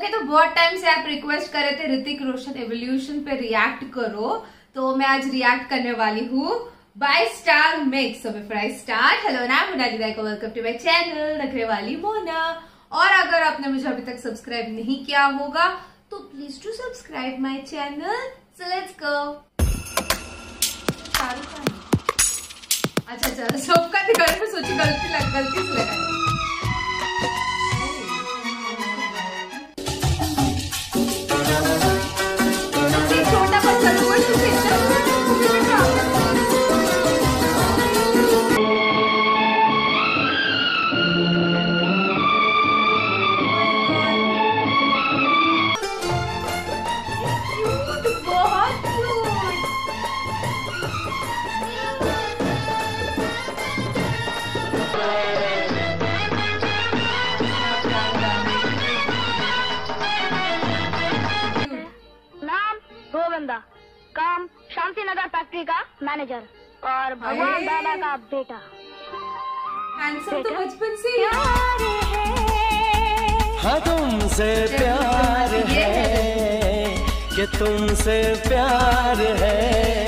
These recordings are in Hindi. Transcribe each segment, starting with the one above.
ओके, तो बहुत टाइम से आप रिक्वेस्ट कर रहे थे ऋतिक रोशन एवोल्यूशन पे रिएक्ट करो, तो मैं आज रिएक्ट करने वाली हूँ by star mix. So before I start, hello ना मोनाली को वेलकम टू माय चैनल रखने वाली मोना। और अगर आपने मुझे अभी तक सब्सक्राइब नहीं किया होगा तो please to subscribe my channel. So let's go. अच्छा सबका घर में सोची गलती से लगा। छोटा बच्चा काम शांति नगर फैक्ट्री का मैनेजर और भगवान दादा का बेटा। हैंडसम तो बचपन से हाँ तुमसे प्यार है कि तुमसे प्यार है।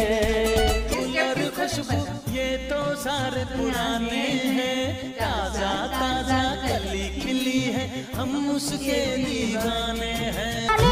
खुशबू ये तो सारे पुराने हैं, ताजा ताजा कली खिली है, हम उसके दीवाने हैं।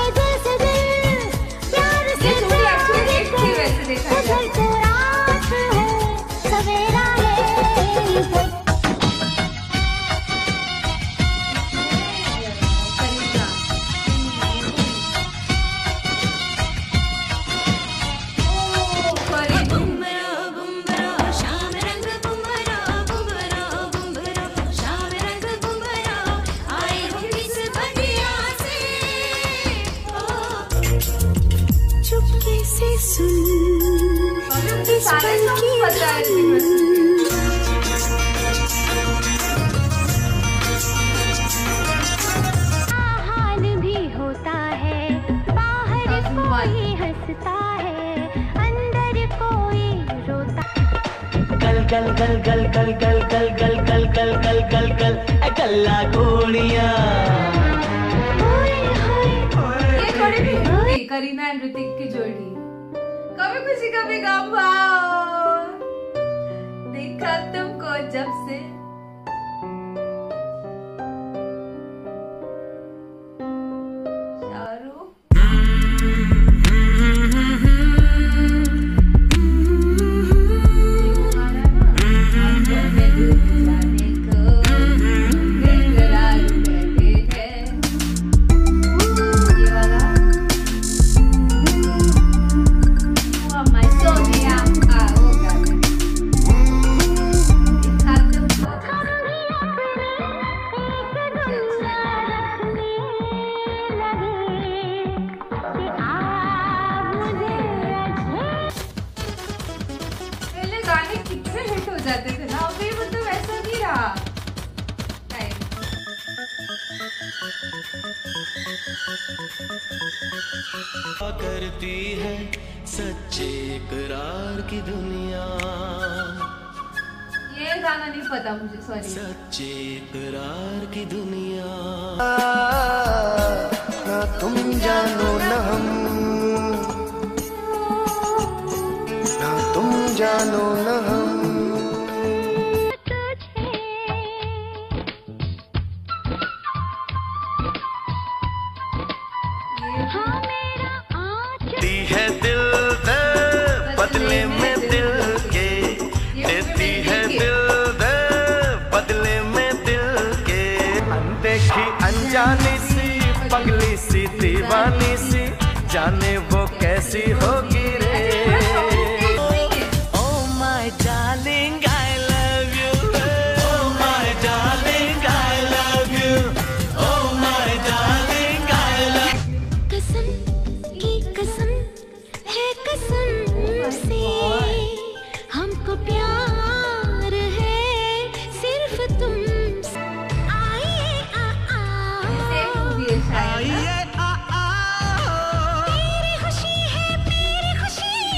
हाल भी होता है, बाहर कोई हंसता है, अंदर कोई रोता। गल गल गल गल गल गल गल गल गल गल गल गल गल गल्ला गोलियां। ये थोड़ी करीना एंड ऋतिक की जोड़ी, कभी खुशी कभी गम। देखा तुमको जब से गाने कितने हिट हो जाते थे ना, अभी मतलब ऐसा नहीं रहा। करती है सच्चे इकरार की दुनिया। ये गाना नहीं पता मुझे, सॉरी। सच्चे इकरार की दुनिया। ना तुम जानो ना हम, ना तुम जानो ना हम। दी है दिल दे बदले में दिल के, देती है दिल दे बदले में दिल के। अनदेखी अनजानी सी पगली सी दीवानी सी, जाने वो कैसी होगी रे। हमको प्यार है सिर्फ तुम। आइए मेरी खुशी है मेरी खुशी।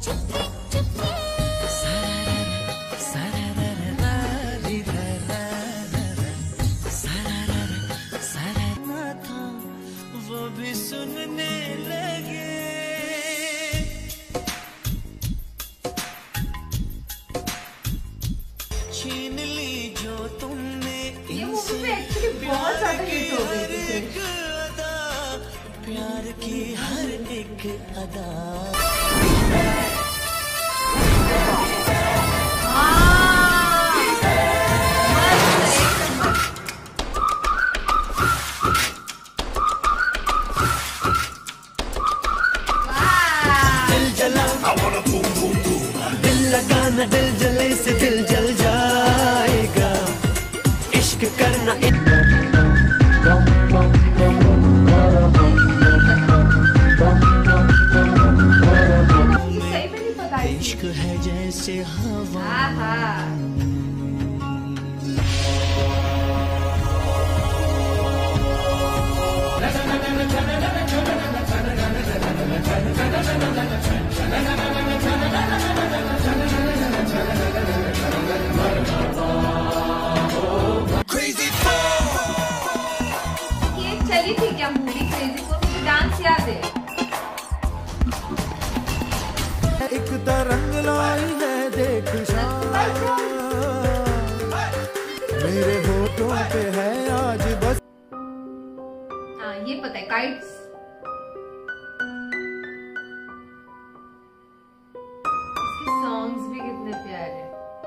वो भी सुनने लगे। छीन ली जो तुमने ये मूवी पे एक्चुअली बहुत ज्यादा हिट हो गई थी। प्यार की हर एक अदा। दिल जला दिल लगाना, दिल जले से दिल जल जाएगा। इश्क करना इश्क है जैसे हवा। ये चली थी क्या मूवी क्रेजी फोर? मुझे डांस याद है। एक तरंग लाई है देख मेरे होठों पे है आज बस। हाँ ये पता है, काइट्स। इसके सॉन्ग्स भी कितने प्यारे।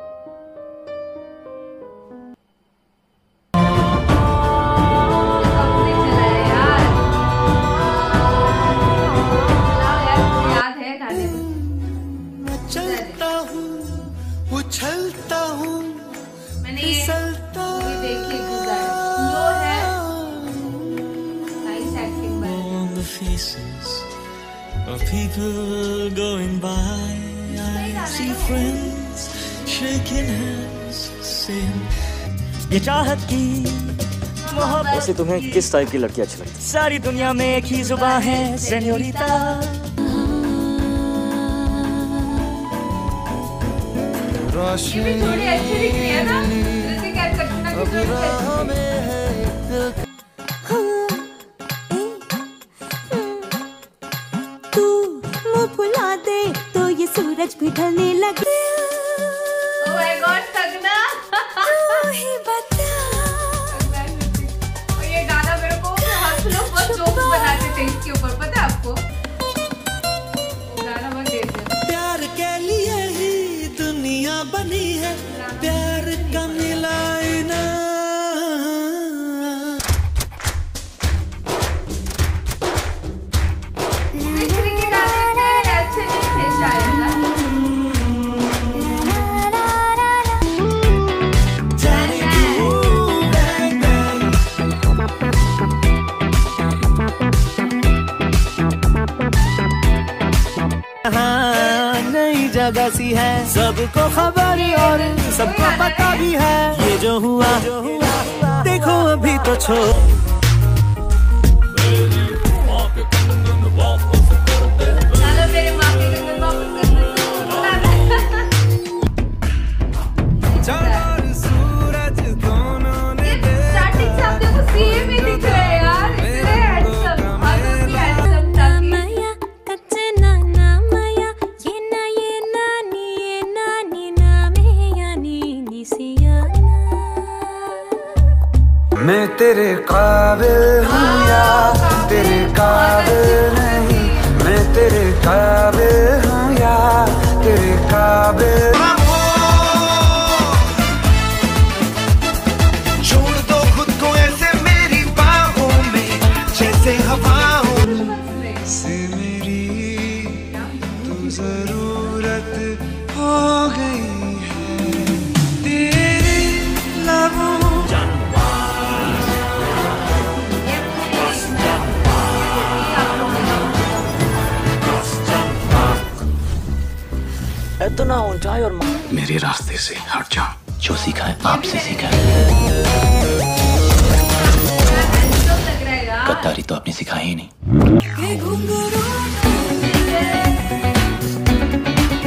कब से चला है यार? याद है गाने में। चलता हूँ, उछलता हूँ, मैंने ये देखी गुजर लो है। Nice acting by the faces of people going by. I see friends shaking hands, saying ये चाहत की मोहब्बत। वैसे तुम्हें किस टाइप की लड़की अच्छी लगती है? सारी दुनिया में एक ही जुबान है, सेन्योरिटा। ये भी थोड़ी अच्छी दिख रही है ना? ऋतिक और कटरीना की जोड़ी कैसी है? तू मुँह फुला दे तो ये सूरज भी ढलने लगे। Oh my God, सगना। ही बता। और ये गाना मेरे को हम लोग बहुत जोक्स बनाते थे इसके ऊपर, पता है आपको? वो गाना बहुत देते हैं। प्यार के लिए ही दुनिया बनी है, प्यार का मिलाई ना। मिस्री के गाने इतने अच्छे नहीं थे शायद ना। नई जगह सी है, सबको खबर और सबको पता भी है। ये जो हुआ देखो अभी तो छोड़। चलो मेरे माँ के घर वापस करने सूरज दोनों ने स्टार्टिंग से आप देखो सेम ही दिख रहे हैं यार। इतने हैंडसम, ऑब्वियसली हैंडसम था कि माया कच्चे नाना माया ये नानी ना में यानी निसियाना। मैं तेरे काबिल हूँ या तेरे काबिल नहीं, मैं तेरे काबिल हूँ या तेरे काबिल। छोड़ दो खुद को ऐसे मेरी बाहों में, जैसे हवाओं से मेरी तू जरूरत हो गई है। तेरे लबों इतना ऊंचाई और मेरे रास्ते से हट जाओ। जो सीखा है आपसे सीखा है। हैंडसम लग रहा है यार। गद्दारी तो आपने सिखाई ही नहीं।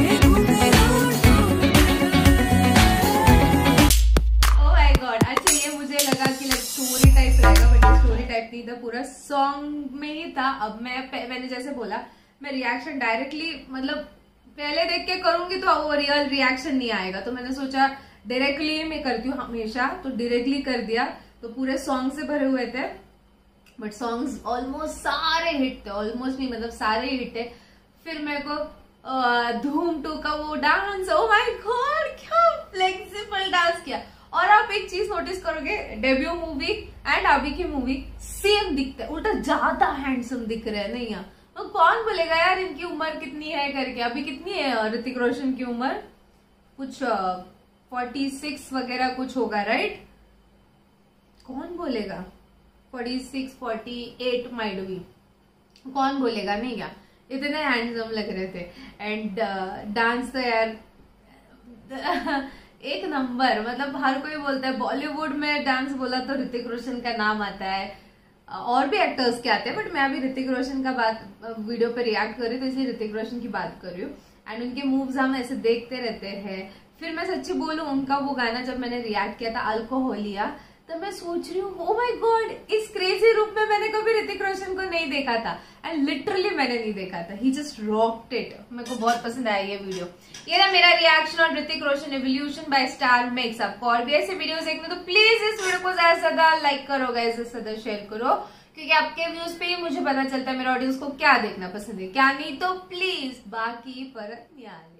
सॉन्ग में ही था। अब मैंने जैसे बोला, मैं रिएक्शन डायरेक्टली मतलब पहले देख के करूंगी तो वो रियल रिएक्शन नहीं आएगा, तो मैंने सोचा डायरेक्टली मैं करती हूँ हमेशा, तो डायरेक्टली कर दिया। तो पूरे सॉन्ग से भरे हुए थे, बट सॉन्ग्स ऑलमोस्ट सारे हिट थे, ऑलमोस्ट नहीं मतलब सारे ही हिट थे। फिर मेरे को धूम 2 का वो डांस, ओ माय गॉड क्या फ्लेक्सिबल डांस किया। और आप एक चीज नोटिस करोगे, डेब्यू मूवी एंड अभी की मूवी सेम दिखते हैं, उल्टा ज्यादा हैंडसम दिख रहे हैं। नहीं यार, तो कौन बोलेगा यार इनकी उम्र कितनी है करके। अभी कितनी है ऋतिक रोशन की उम्र, कुछ 46 वगैरह कुछ होगा, राइट? कौन बोलेगा 46 48 माइट भी, कौन बोलेगा। नहीं क्या, इतने हैंडसम लग रहे थे। एंड डांस तो यार एक नंबर, मतलब हर कोई बोलता है बॉलीवुड में डांस बोला तो ऋतिक रोशन का नाम आता है, और भी एक्टर्स के आते हैं, बट मैं अभी ऋतिक रोशन का बात वीडियो पे रिएक्ट कर रही हूँ, तो इसलिए ऋतिक रोशन की बात कर रही हूँ। एंड उनके मूव्स हम ऐसे देखते रहते हैं। फिर मैं सच्ची बोलूं, उनका वो गाना जब मैंने रिएक्ट किया था अल्कोहलिया, तो मैं सोच रही हूँ ओ माय गॉड, इस क्रेजी रूप में मैंने कभी ऋतिक रोशन को नहीं देखा था। एंड लिटरली मैंने नहीं देखा था, ही जस्ट रॉक्ड इट। मेरे को बहुत पसंद आया ये वीडियो। ये ना मेरा reaction on Hrithik Roshan evolution by star mix. आपको और भी ऐसे वीडियोस देखने तो प्लीज इस वीडियो को ज्यादा से ज्यादा लाइक करो गाइस, ज्यादा शेयर करो, क्योंकि आपके व्यूज पे ही मुझे पता चलता है मेरे ऑडियंस को क्या देखना पसंद है क्या नहीं। तो प्लीज बाकी पर ध्यान